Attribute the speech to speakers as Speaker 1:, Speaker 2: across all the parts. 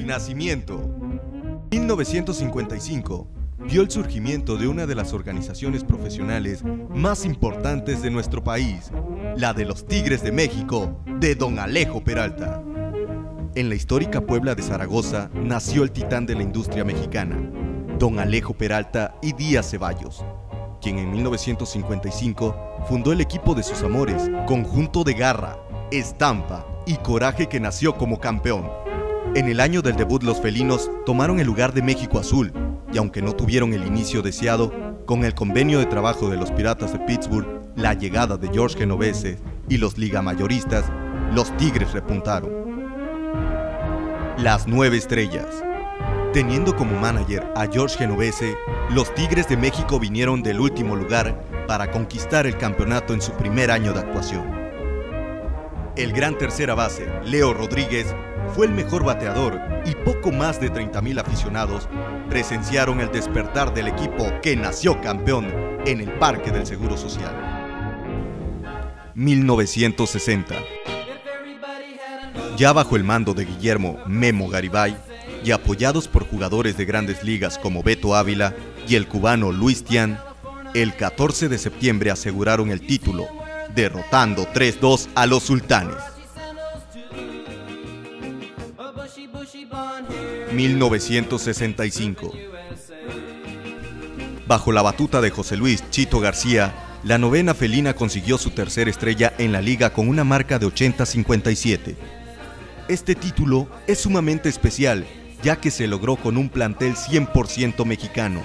Speaker 1: El nacimiento. 1955 vio el surgimiento de una de las organizaciones profesionales más importantes de nuestro país, la de los Tigres de México, de Don Alejo Peralta. En la histórica Puebla de Zaragoza nació el titán de la industria mexicana, Don Alejo Peralta y Díaz Ceballos, quien en 1955 fundó el equipo de sus amores, conjunto de garra, estampa y coraje que nació como campeón. En el año del debut, los felinos tomaron el lugar de México Azul, y aunque no tuvieron el inicio deseado, con el convenio de trabajo de los Piratas de Pittsburgh, la llegada de George Genovese y los ligamayoristas, los Tigres repuntaron. Las 9 estrellas. Teniendo como manager a George Genovese, los Tigres de México vinieron del último lugar para conquistar el campeonato en su primer año de actuación. El gran tercera base, Leo Rodríguez, fue el mejor bateador y poco más de 30,000 aficionados presenciaron el despertar del equipo que nació campeón en el Parque del Seguro Social. 1960. Ya bajo el mando de Guillermo Memo Garibay y apoyados por jugadores de grandes ligas como Beto Ávila y el cubano Luis Tian, el 14 de septiembre aseguraron el título, derrotando 3-2 a los Sultanes. 1965. Bajo la batuta de José Luis Chito García, la novena felina consiguió su tercera estrella en la liga con una marca de 80-57. Este título es sumamente especial, ya que se logró con un plantel 100% mexicano.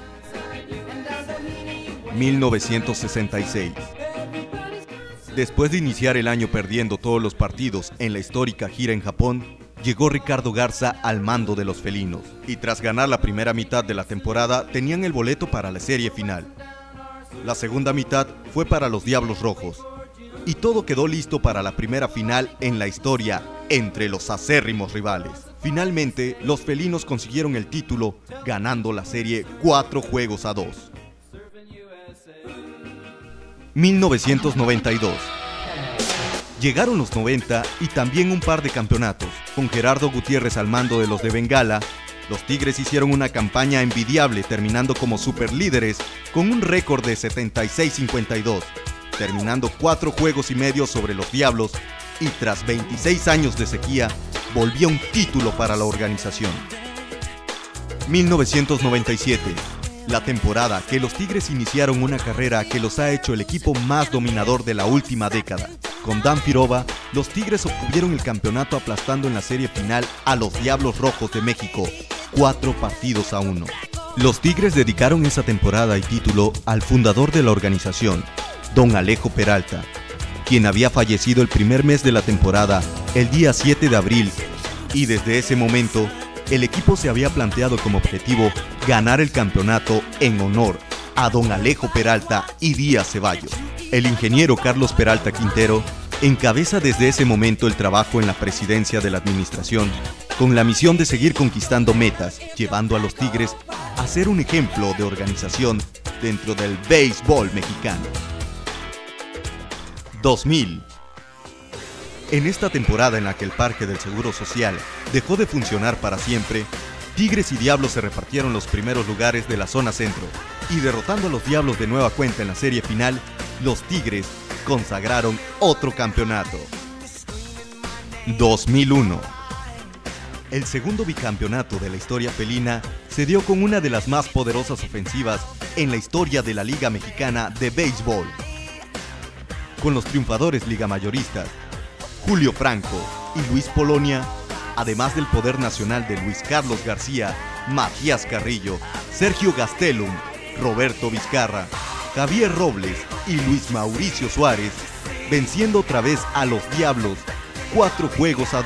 Speaker 1: 1966. Después de iniciar el año perdiendo todos los partidos en la histórica gira en Japón, llegó Ricardo Garza al mando de los felinos, y tras ganar la primera mitad de la temporada tenían el boleto para la serie final. La segunda mitad fue para los Diablos Rojos, y todo quedó listo para la primera final en la historia entre los acérrimos rivales. Finalmente, los felinos consiguieron el título, ganando la serie 4-2. 1992. Llegaron los 90 y también un par de campeonatos. Con Gerardo Gutiérrez al mando de los de Bengala, los Tigres hicieron una campaña envidiable, terminando como superlíderes con un récord de 76-52, terminando 4 juegos y medio sobre los Diablos, y tras 26 años de sequía, volvía un título para la organización. 1997. La temporada que los Tigres iniciaron una carrera que los ha hecho el equipo más dominador de la última década. Con Dan Firova, los Tigres obtuvieron el campeonato aplastando en la serie final a los Diablos Rojos de México, 4-1. Los Tigres dedicaron esa temporada y título al fundador de la organización, Don Alejo Peralta, quien había fallecido el primer mes de la temporada, el día 7 de abril, y desde ese momento, el equipo se había planteado como objetivo ganar el campeonato en honor a Don Alejo Peralta y Díaz Ceballos. El ingeniero Carlos Peralta Quintero encabeza desde ese momento el trabajo en la presidencia de la administración, con la misión de seguir conquistando metas, llevando a los Tigres a ser un ejemplo de organización dentro del béisbol mexicano. 2000. En esta temporada en la que el Parque del Seguro Social dejó de funcionar para siempre, Tigres y Diablos se repartieron los primeros lugares de la zona centro, y derrotando a los Diablos de nueva cuenta en la serie final, los Tigres consagraron otro campeonato. 2001. El segundo bicampeonato de la historia felina se dio con una de las más poderosas ofensivas en la historia de la Liga Mexicana de Béisbol. Con los triunfadores ligamayoristas, Julio Franco y Luis Polonia, además del poder nacional de Luis Carlos García, Matías Carrillo, Sergio Gastelum, Roberto Vizcarra, Javier Robles y Luis Mauricio Suárez, venciendo otra vez a los Diablos 4-2.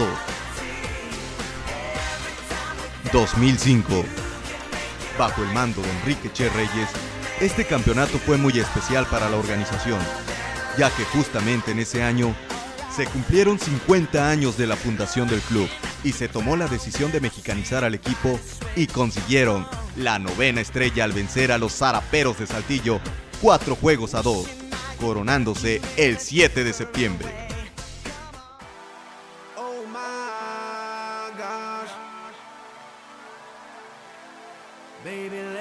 Speaker 1: 2005. Bajo el mando de Enrique Che Reyes, este campeonato fue muy especial para la organización, ya que justamente en ese año se cumplieron 50 años de la fundación del club y se tomó la decisión de mexicanizar al equipo y consiguieron la 9ª estrella al vencer a los Zaraperos de Saltillo 4-2, coronándose el 7 de septiembre.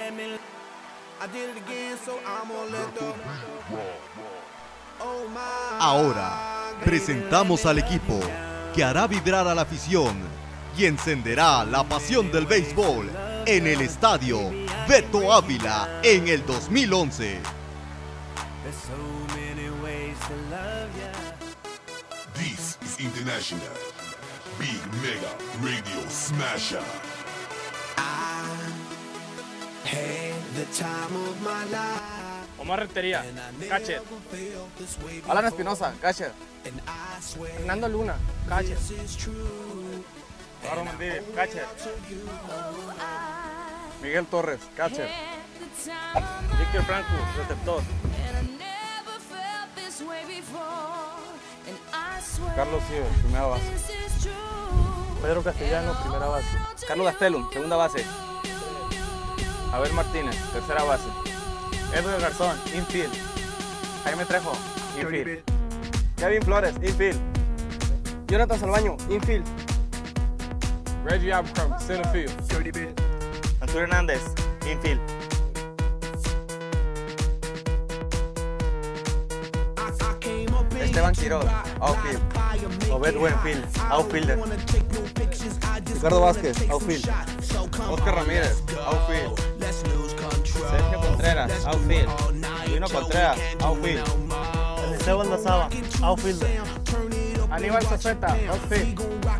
Speaker 1: Ahora presentamos al equipo que hará vibrar a la afición y encenderá la pasión del béisbol en el estadio Beto Ávila en el 2011.
Speaker 2: This is International Big Mega Radio Smasher.
Speaker 3: Omar Rentería, catcher.
Speaker 4: Alan Espinosa, catcher.
Speaker 3: Fernando Luna, catcher. Eduardo Mendívil, catcher.
Speaker 4: Miguel Torres, catcher.
Speaker 3: Víctor Franco, receptor.
Speaker 4: Carlos Cío, primera base.
Speaker 3: Pedro Castellano, primera base.
Speaker 4: Carlos Gastelum, segunda base.
Speaker 3: Abel Martínez, tercera base. Edwin Garzón, infield.
Speaker 4: Jaime Trejo, infield.
Speaker 3: Kevin Flores, infield.
Speaker 4: Jonathan Salvaño, infield.
Speaker 3: Reggie Abercrombie, center field.
Speaker 4: Arturo Hernández, infield. Esteban Quiroz, outfield.
Speaker 3: Obed Buenfield, outfielder.
Speaker 4: Ricardo Vázquez, outfield. Oscar Ramírez, outfield.
Speaker 3: Sergio Contreras, outfield.
Speaker 4: Lino Contreras, outfield.
Speaker 3: Esteban Lazaba, outfielder. Aníbal Sofeta, outfield.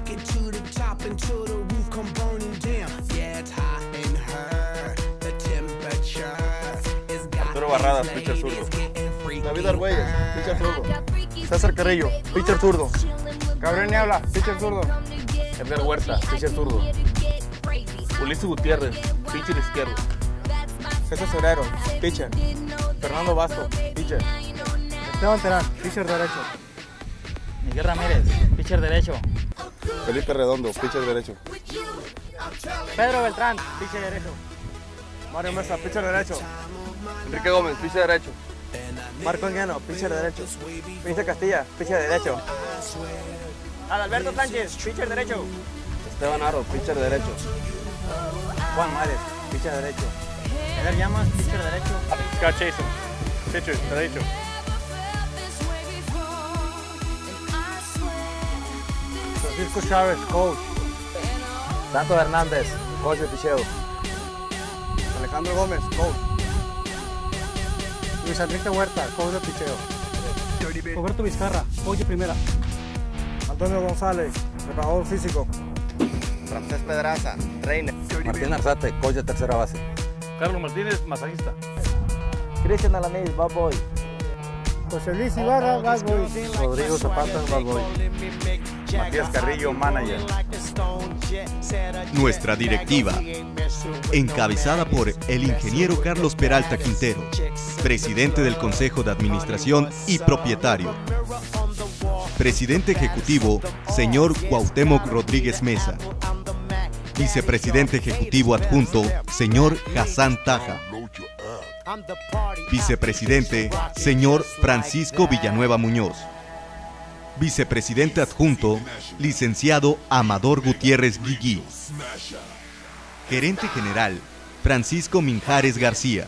Speaker 4: Arturo Barradas, pitcher zurdo. David Argüelles, pitcher zurdo. César Carrillo, pitcher zurdo.
Speaker 3: Gabriel Niebla, pitcher zurdo.
Speaker 4: Edgar Huerta, pitcher zurdo. Ulises Gutiérrez, pitcher izquierdo. César Sobrero, pitcher. Fernando Basto, pitcher.
Speaker 3: Esteban Terán, pitcher derecho.
Speaker 5: Miguel Ramírez, pitcher derecho.
Speaker 4: Felipe Redondo, pitcher derecho.
Speaker 5: Pedro Beltrán, pitcher derecho.
Speaker 3: Mario Mesa, pitcher derecho.
Speaker 4: Enrique Gómez, pitcher derecho.
Speaker 3: Marco Anguiano, pitcher derecho.
Speaker 4: Vince Castilla, pitcher derecho.
Speaker 5: Adalberto Sánchez, pitcher derecho.
Speaker 4: Esteban Aro, pitcher derecho. Juan Mares, pitcher derecho.
Speaker 5: Eder Llamas, pitcher derecho.
Speaker 3: Scott Chasen, pitcher derecho. Francisco Chávez, coach.
Speaker 4: Santo Hernández, coach de picheo.
Speaker 3: Alejandro Gómez, coach. Luis Enrique Huerta, coach de picheo.
Speaker 5: Roberto Vizcarra, coach de primera.
Speaker 3: Antonio González, preparador físico.
Speaker 4: Ramsés Pedraza, trainer. Martín Arzate, coach de tercera base.
Speaker 3: Carlos Martínez, masajista.
Speaker 4: Cristian Alanís, bad boy.
Speaker 3: José Luis Ibarra, bad boy.
Speaker 4: Rodrigo Zapata, bad boy. Matías Carrillo, manager.
Speaker 1: Nuestra directiva, encabezada por el ingeniero Carlos Peralta Quintero, presidente del Consejo de Administración y propietario. Presidente ejecutivo, señor Cuauhtémoc Rodríguez Mesa. Vicepresidente ejecutivo adjunto, señor Hassan Taja. Vicepresidente, señor Francisco Villanueva Muñoz. Vicepresidente adjunto, licenciado Amador Gutiérrez Guigui. Gerente general, Francisco Minjares García.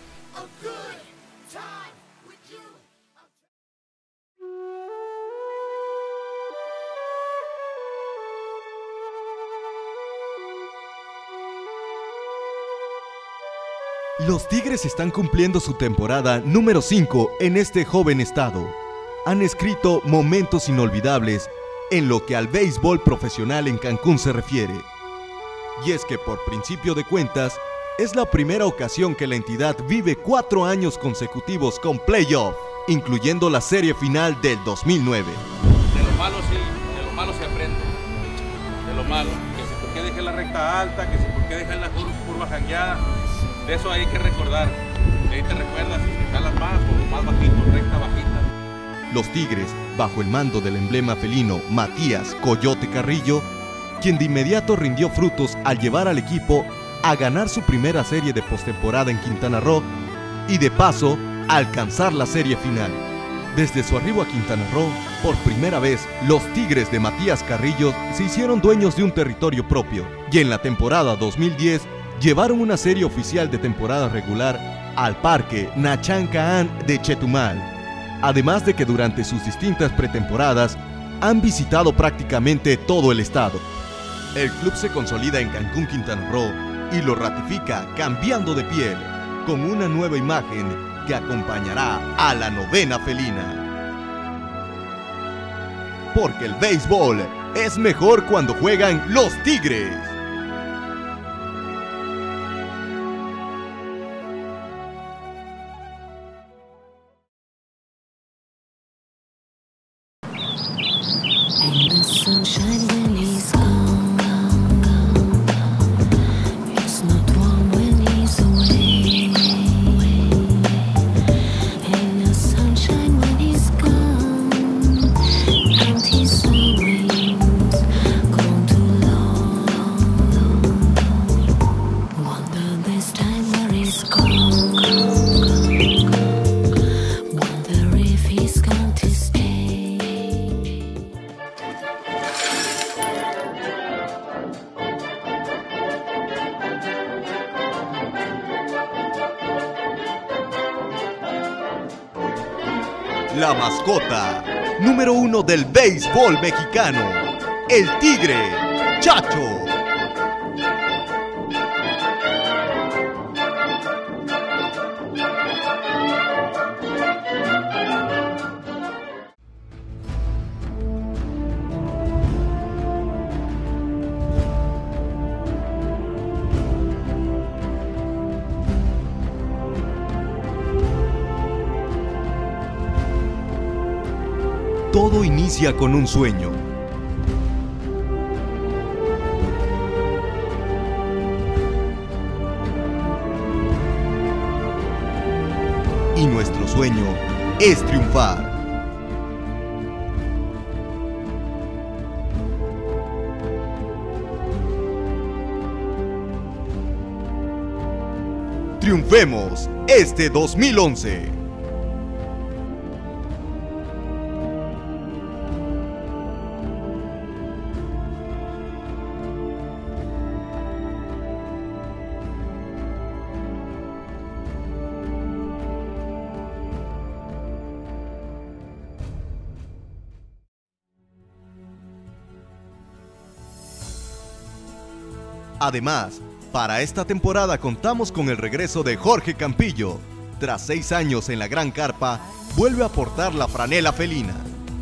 Speaker 1: Los Tigres están cumpliendo su temporada número 5 en este joven estado. Han escrito momentos inolvidables en lo que al béisbol profesional en Cancún se refiere. Y es que por principio de cuentas, es la primera ocasión que la entidad vive 4 años consecutivos con playoff, incluyendo la serie final del 2009.
Speaker 6: De lo malo sí, de lo malo se aprende. De lo malo, que si por qué dejan la recta alta, que si por qué dejan la curva jangueada. De eso hay que recordar. De ahí te recuerdas si jalas más o más bajito, recta bajita.
Speaker 1: Los Tigres, bajo el mando del emblema felino Matías Coyote Carrillo, quien de inmediato rindió frutos al llevar al equipo a ganar su primera serie de postemporada en Quintana Roo y de paso a alcanzar la serie final. Desde su arribo a Quintana Roo, por primera vez, los Tigres de Matías Carrillo se hicieron dueños de un territorio propio y en la temporada 2010 llevaron una serie oficial de temporada regular al Parque Nachancaán de Chetumal, además de que durante sus distintas pretemporadas han visitado prácticamente todo el estado. El club se consolida en Cancún, Quintana Roo, y lo ratifica cambiando de piel, con una nueva imagen que acompañará a la novena felina. Porque el béisbol es mejor cuando juegan los Tigres. La mascota número 1 del béisbol mexicano, el Tigre, Chacho. Todo inicia con un sueño. Y nuestro sueño es triunfar. Triunfemos este 2011. Además, para esta temporada contamos con el regreso de Jorge Campillo. Tras 6 años en la Gran Carpa, vuelve a portar la franela felina.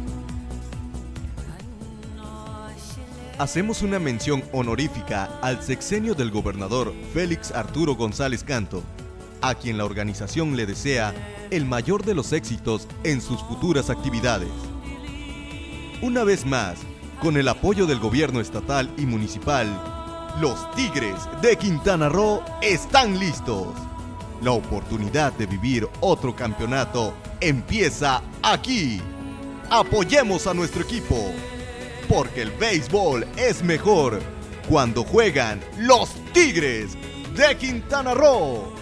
Speaker 1: Hacemos una mención honorífica al sexenio del gobernador Félix Arturo González Canto, a quien la organización le desea el mayor de los éxitos en sus futuras actividades. Una vez más, con el apoyo del gobierno estatal y municipal, los Tigres de Quintana Roo están listos. La oportunidad de vivir otro campeonato empieza aquí. Apoyemos a nuestro equipo, porque el béisbol es mejor cuando juegan los Tigres de Quintana Roo.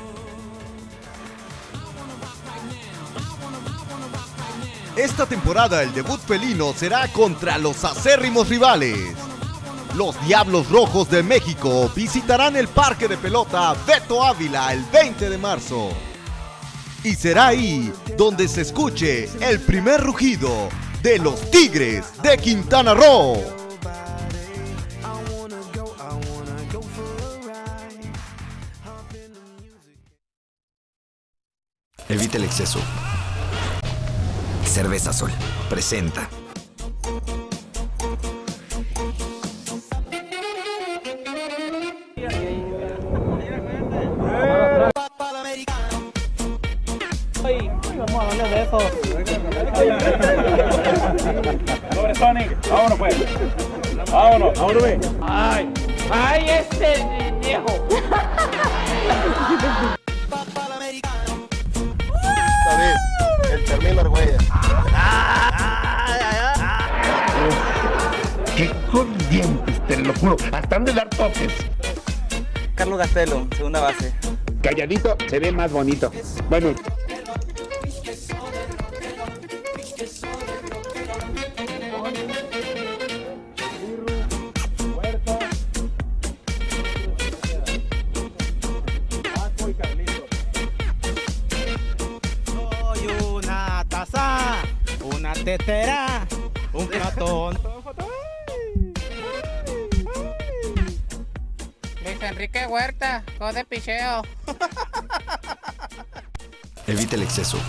Speaker 1: Esta temporada el debut felino será contra los acérrimos rivales. Los Diablos Rojos de México visitarán el Parque de Pelota Beto Ávila el 20 de marzo. Y será ahí donde se escuche el primer rugido de los Tigres de Quintana Roo.
Speaker 7: Evita el exceso. Cerveza Sol presenta.
Speaker 5: Vamos a hablar de eso.
Speaker 8: Sobre Sonic, vámonos pues. Vámonos, vámonos ve.
Speaker 9: Ay, ay, este viejo.
Speaker 4: David, el Fermín Argüelles.
Speaker 10: Qué corrientes, te lo juro. Hasta han de dar toques.
Speaker 5: Carlos Gastelo, segunda base.
Speaker 10: Calladito se ve más bonito. Bueno.
Speaker 5: tetera, un platón.
Speaker 9: Luis Enrique Huerta, go de picheo.
Speaker 7: Evite el exceso.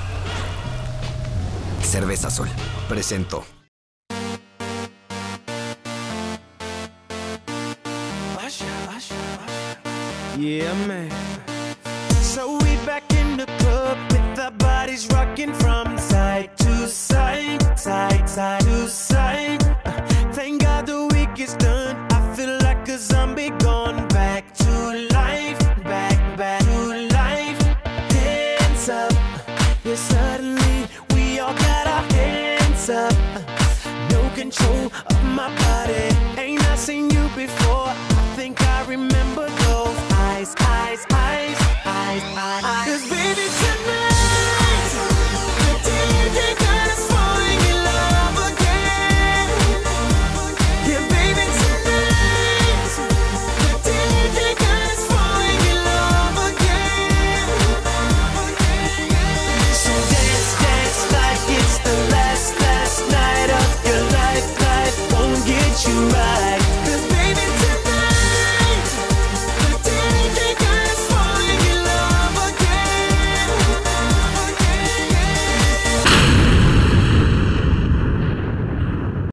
Speaker 7: Cerveza Sol presentó.
Speaker 11: Yeah, man. So we back in the club with our bodies rocking from side to side, side to side. Thank God the week is done. I feel like a zombie gone back to life, back to life. Hands up, yeah, suddenly we all got our hands up. No control of my body. Ain't I seen you before? I think I remember those